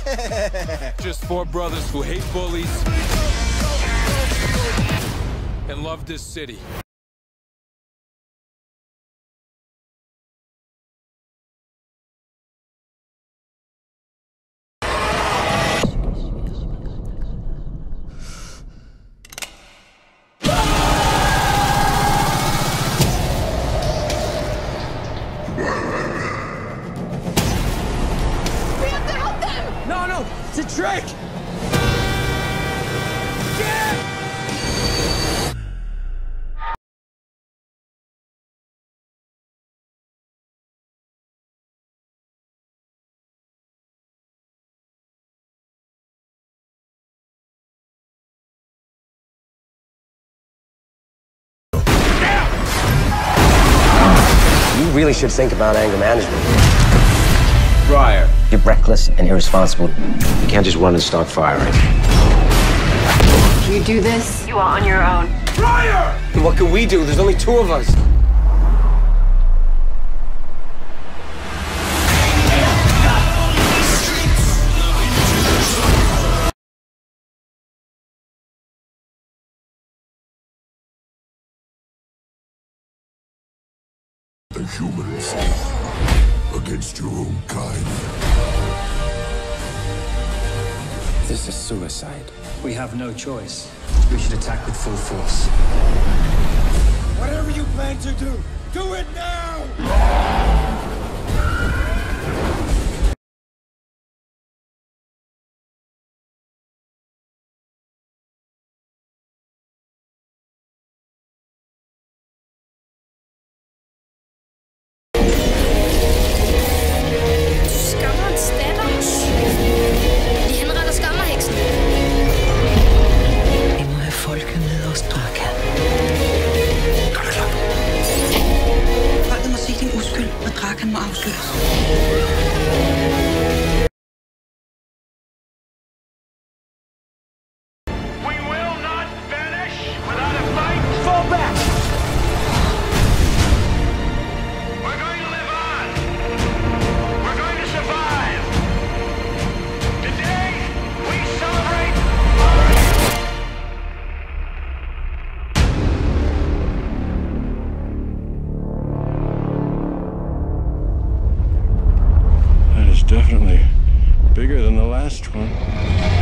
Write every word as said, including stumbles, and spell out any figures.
Just four brothers who hate bullies and love this city. No, no, it's a trick! Get! You really should think about anger management. Briar. You're reckless and irresponsible. You can't just run and start firing. You do this, you are on your own. Briar! What can we do? There's only two of us. The humans against your own kind. This is suicide. We have no choice. We should attack with full force. Whatever you plan to do, do it now! Skammerens datter. De henretter skammerheksen. Vi må have folket med os, Drakan. Gør det klart. Folket må se din uskyld, og Drakan må afsløres. We will not finish without a fight. Fall back! We're going to live on. We're going to survive. Today, we celebrate. That is definitely bigger than the last one.